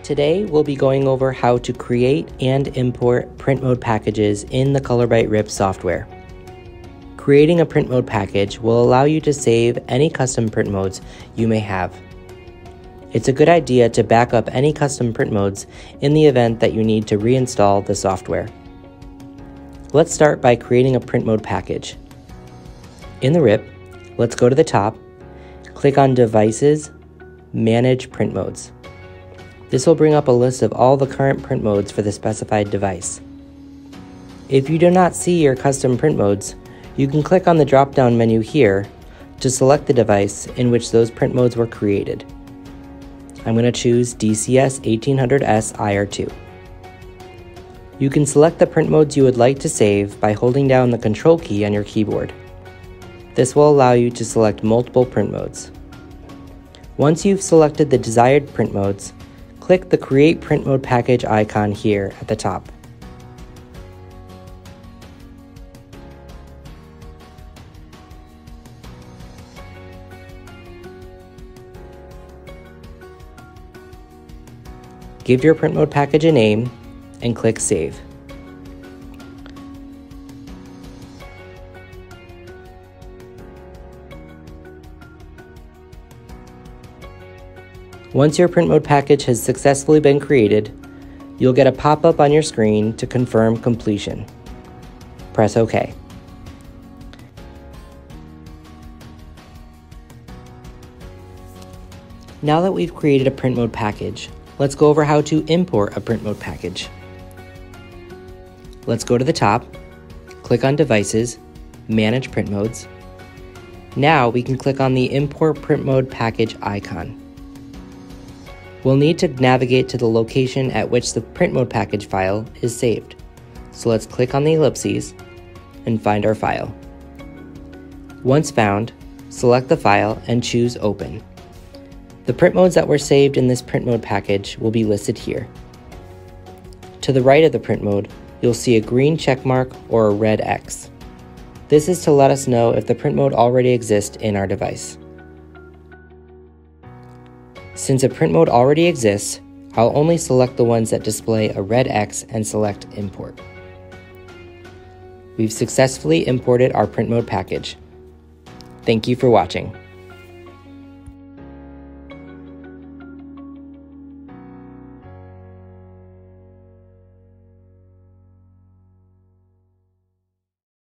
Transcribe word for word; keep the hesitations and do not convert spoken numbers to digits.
Today, we'll be going over how to create and import print mode packages in the Color Byte R I P software. Creating a print mode package will allow you to save any custom print modes you may have. It's a good idea to back up any custom print modes in the event that you need to reinstall the software. Let's start by creating a print mode package. In the R I P, let's go to the top, click on Devices, Manage Print Modes. This will bring up a list of all the current print modes for the specified device. If you do not see your custom print modes, you can click on the drop-down menu here to select the device in which those print modes were created. I'm going to choose D C S eighteen hundred S I R two. You can select the print modes you would like to save by holding down the Control key on your keyboard. This will allow you to select multiple print modes. Once you've selected the desired print modes, click the Create Print Mode Package icon here at the top. Give your print mode package a name and click Save. Once your print mode package has successfully been created, you'll get a pop-up on your screen to confirm completion. Press OK. Now that we've created a print mode package, let's go over how to import a print mode package. Let's go to the top, click on Devices, Manage Print Modes. Now we can click on the Import Print Mode Package icon. We'll need to navigate to the location at which the print mode package file is saved. So let's click on the ellipses and find our file. Once found, select the file and choose Open. The print modes that were saved in this print mode package will be listed here. To the right of the print mode, you'll see a green check mark or a red X. This is to let us know if the print mode already exists in our device. Since a print mode already exists, I'll only select the ones that display a red X and select Import. We've successfully imported our print mode package. Thank you for watching.